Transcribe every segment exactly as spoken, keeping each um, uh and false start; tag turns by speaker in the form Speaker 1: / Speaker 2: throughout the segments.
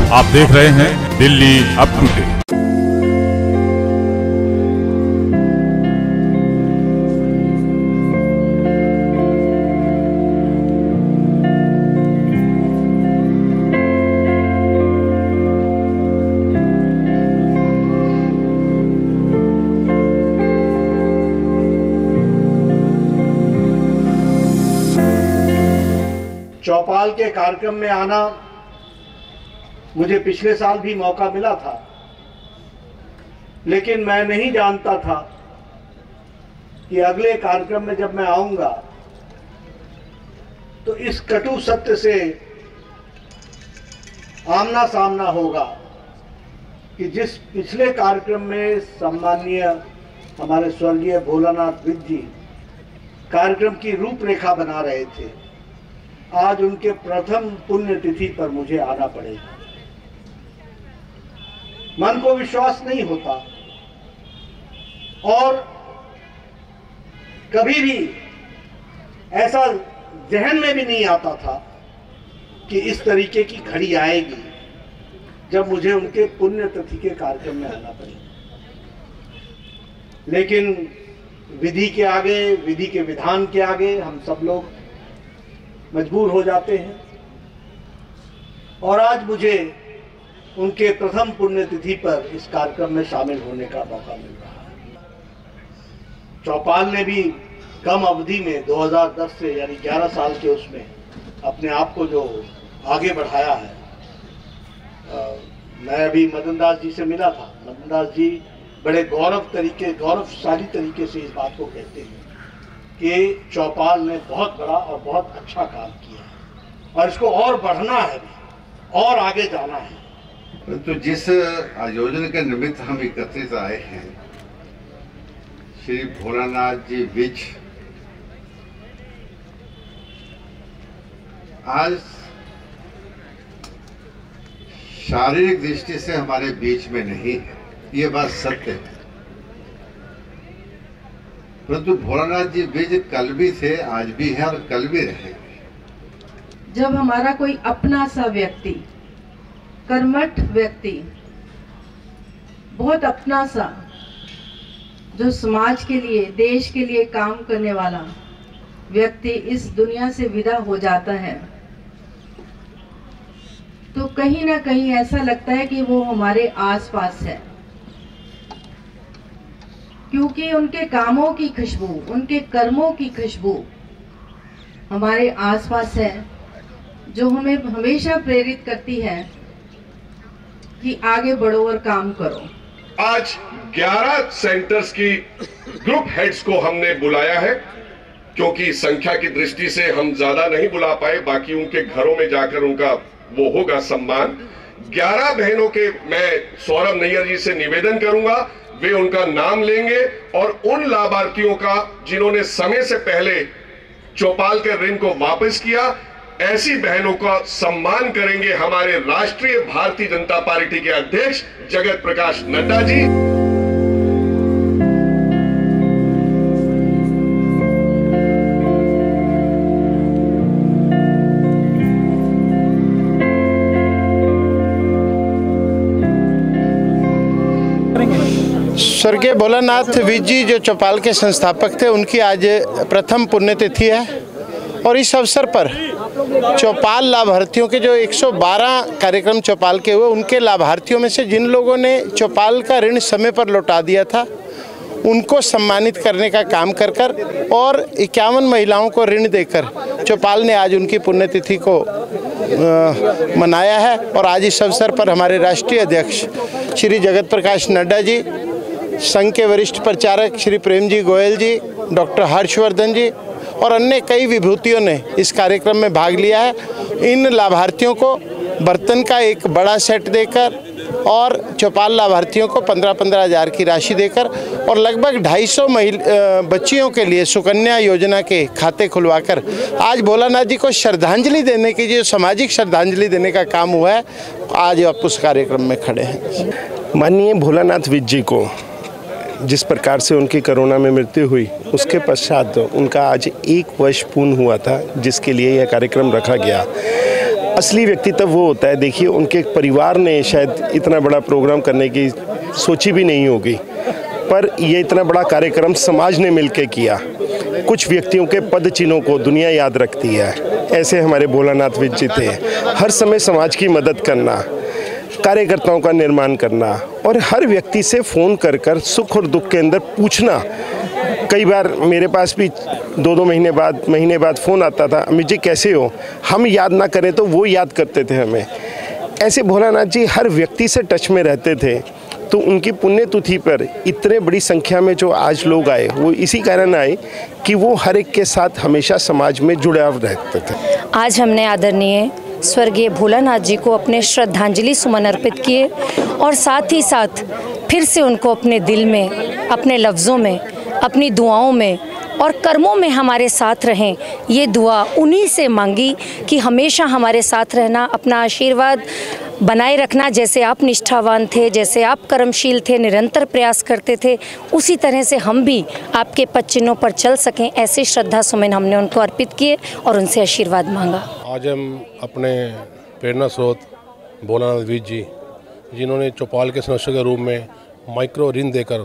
Speaker 1: आप देख रहे हैं दिल्ली अप टू डेट।
Speaker 2: चौपाल के कार्यक्रम में आना मुझे पिछले साल भी मौका मिला था, लेकिन मैं नहीं जानता था कि अगले कार्यक्रम में जब मैं आऊंगा तो इस कटु सत्य से आमना सामना होगा कि जिस पिछले कार्यक्रम में सम्माननीय हमारे स्वर्गीय भोलानाथ विज जी कार्यक्रम की रूपरेखा बना रहे थे, आज उनके प्रथम पुण्यतिथि पर मुझे आना पड़ेगा। मन को विश्वास नहीं होता और कभी भी ऐसा जहन में भी नहीं आता था कि इस तरीके की घड़ी आएगी जब मुझे उनके पुण्यतिथि के कार्यक्रम में आना पड़ेगा। लेकिन विधि के आगे, विधि के विधान के आगे हम सब लोग मजबूर हो जाते हैं और आज मुझे उनके प्रथम पुण्यतिथि पर इस कार्यक्रम में शामिल होने का मौका मिल रहा है। चौपाल ने भी कम अवधि में दो हज़ार दस से यानी ग्यारह साल के उसमें अपने आप को जो आगे बढ़ाया है। आ, मैं अभी मदन दास जी से मिला था। मदन दास जी बड़े गौरव तरीके गौरवशाली तरीके से इस बात को कहते हैं कि चौपाल ने बहुत बड़ा और बहुत अच्छा काम किया है और इसको और बढ़ना है और आगे जाना है।
Speaker 3: तो जिस आयोजन के निमित्त हम एकत्रित आए हैं, श्री भोलानाथ जी विज आज शारीरिक दृष्टि से हमारे बीच में नहीं है, ये बात सत्य है। परंतु भोलानाथ जी विज कल भी थे, आज भी हैं और कल भी रहेंगे।
Speaker 4: जब हमारा कोई अपना सा व्यक्ति, कर्मठ व्यक्ति, बहुत अपना सा, जो समाज के लिए, देश के लिए काम करने वाला व्यक्ति इस दुनिया से विदा हो जाता है, तो कहीं ना कहीं ऐसा लगता है कि वो हमारे आसपास है, क्योंकि उनके कामों की खुशबू, उनके कर्मों की खुशबू हमारे आसपास है, जो हमें हमेशा प्रेरित करती है कि आगे बढ़ो और काम करो।
Speaker 5: आज ग्यारह सेंटर्स की ग्रुप हेड्स को हमने बुलाया है, क्योंकि संख्या की दृष्टि से हम ज्यादा नहीं बुला पाए, बाकी उनके घरों में जाकर उनका वो होगा सम्मान। ग्यारह बहनों के मैं सौरभ नैयर जी से निवेदन करूंगा, वे उनका नाम लेंगे और उन लाभार्थियों का जिन्होंने समय से पहले चौपाल के ऋण को वापस किया, ऐसी बहनों का सम्मान करेंगे हमारे राष्ट्रीय भारतीय जनता पार्टी के अध्यक्ष जगत प्रकाश नड्डा जी।
Speaker 6: स्वर्गीय भोलानाथ विज जी जो चौपाल के संस्थापक थे, उनकी आज प्रथम पुण्यतिथि है और इस अवसर पर चौपाल लाभार्थियों के जो एक सौ बारह कार्यक्रम चौपाल के हुए, उनके लाभार्थियों में से जिन लोगों ने चौपाल का ऋण समय पर लौटा दिया था, उनको सम्मानित करने का काम कर कर और इक्यावन महिलाओं को ऋण देकर चौपाल ने आज उनकी पुण्यतिथि को आ, मनाया है। और आज इस अवसर पर हमारे राष्ट्रीय अध्यक्ष श्री जगत प्रकाश नड्डा जी, संघ के वरिष्ठ प्रचारक श्री प्रेम जी गोयल जी, डॉक्टर हर्षवर्धन जी और अन्य कई विभूतियों ने इस कार्यक्रम में भाग लिया है। इन लाभार्थियों को बर्तन का एक बड़ा सेट देकर और चौपाल लाभार्थियों को पंद्रह पंद्रह हज़ार की राशि देकर और लगभग ढाई सौ महिला बच्चियों के लिए सुकन्या योजना के खाते खुलवाकर आज भोलानाथ जी को श्रद्धांजलि देने की, जो सामाजिक श्रद्धांजलि देने का काम हुआ है, आज आप उस कार्यक्रम में खड़े हैं।
Speaker 7: माननीय भोलानाथ विज जी को जिस प्रकार से उनकी कोरोना में मृत्यु हुई, उसके पश्चात उनका आज एक वर्ष पूर्ण हुआ था, जिसके लिए यह कार्यक्रम रखा गया। असली व्यक्तित्व वो होता है, देखिए उनके परिवार ने शायद इतना बड़ा प्रोग्राम करने की सोची भी नहीं होगी, पर ये इतना बड़ा कार्यक्रम समाज ने मिलकर किया। कुछ व्यक्तियों के पद चिन्हों को दुनिया याद रखती है, ऐसे हमारे भोलानाथ विज जी थे। हर समय समाज की मदद करना, कार्यकर्ताओं का निर्माण करना और हर व्यक्ति से फ़ोन कर कर सुख और दुख के अंदर पूछना। कई बार मेरे पास भी दो दो महीने बाद महीने बाद फ़ोन आता था, अमित जी कैसे हो। हम याद ना करें तो वो याद करते थे हमें। ऐसे भोलानाथ जी हर व्यक्ति से टच में रहते थे। तो उनकी पुण्यतिथि पर इतने बड़ी संख्या में जो आज लोग आए, वो इसी कारण आए कि वो हर एक के साथ हमेशा समाज में जुड़ाव रहते थे।
Speaker 8: आज हमने आदरणीय स्वर्गीय भोलानाथ जी को अपने श्रद्धांजलि सुमन अर्पित किए और साथ ही साथ फिर से उनको अपने दिल में, अपने लफ्ज़ों में, अपनी दुआओं में और कर्मों में हमारे साथ रहें, ये दुआ उन्हीं से मांगी कि हमेशा हमारे साथ रहना, अपना आशीर्वाद बनाए रखना। जैसे आप निष्ठावान थे, जैसे आप कर्मशील थे, निरंतर प्रयास करते थे, उसी तरह से हम भी आपके पद चिन्हों पर चल सकें, ऐसे श्रद्धा सुमन हमने उनको अर्पित किए और उनसे आशीर्वाद मांगा।
Speaker 9: आज हम अपने प्रेरणा स्रोत भोलानाथ विज जी, जिन्होंने चौपाल के सदस्य के रूप में माइक्रो ऋण देकर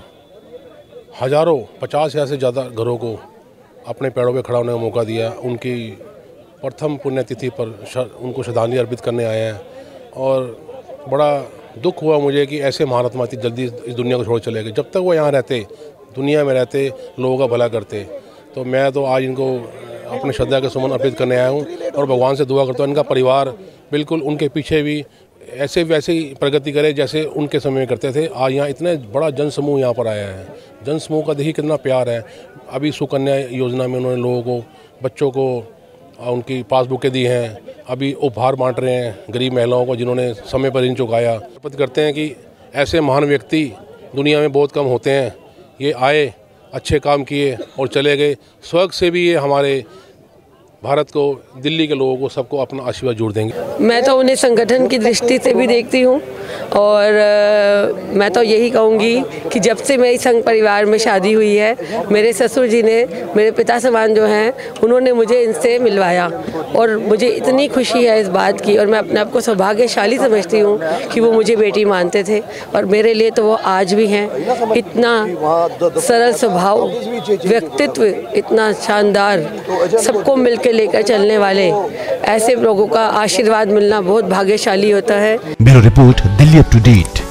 Speaker 9: हज़ारों पचास हज़ार से ज़्यादा घरों को अपने पैरों पे खड़ा होने का मौका दिया, उनकी प्रथम पुण्यतिथि पर उनको श्रद्धांजलि अर्पित करने आए हैं। और बड़ा दुख हुआ मुझे कि ऐसे महात्मा इतनी जल्दी इस दुनिया को छोड़ चले गए। जब तक वो यहाँ रहते, दुनिया में रहते, लोगों का भला करते। तो मैं तो आज इनको अपने श्रद्धा के सुमन अर्पित करने आया हूँ और भगवान से दुआ करता हूँ इनका परिवार बिल्कुल उनके पीछे भी ऐसे वैसे ही प्रगति करे जैसे उनके समय में करते थे। आज यहाँ इतने बड़ा जन समूह यहाँ पर आया है, जन समूह का देखिए कितना प्यार है। अभी सुकन्या योजना में उन्होंने लोगों को, बच्चों को उनकी पासबुकें दी हैं, अभी उपहार बांट रहे हैं गरीब महिलाओं को जिन्होंने समय पर ऋण चुकाया। अर्पित करते हैं कि ऐसे महान व्यक्ति दुनिया में बहुत कम होते हैं। ये आए, अच्छे काम किए और चले गए। स्वर्ग से भी ये हमारे भारत को, दिल्ली के लोगों को, सबको अपना आशीर्वाद जोड़ देंगे।
Speaker 10: मैं तो उन्हें संगठन की दृष्टि से भी देखती हूँ और आ, मैं तो यही कहूँगी कि जब से मेरी संघ परिवार में शादी हुई है, मेरे ससुर जी ने, मेरे पिता समान जो हैं, उन्होंने मुझे इनसे मिलवाया और मुझे इतनी खुशी है इस बात की और मैं अपने आप को सौभाग्यशाली समझती हूँ कि वो मुझे बेटी मानते थे और मेरे लिए तो वो आज भी हैं। इतना सरल स्वभाव, व्यक्तित्व इतना शानदार, सबको मिलकर लेकर चलने वाले ऐसे लोगों का आशीर्वाद मिलना बहुत भाग्यशाली होता है।
Speaker 11: Bureau report, Delhi up to date.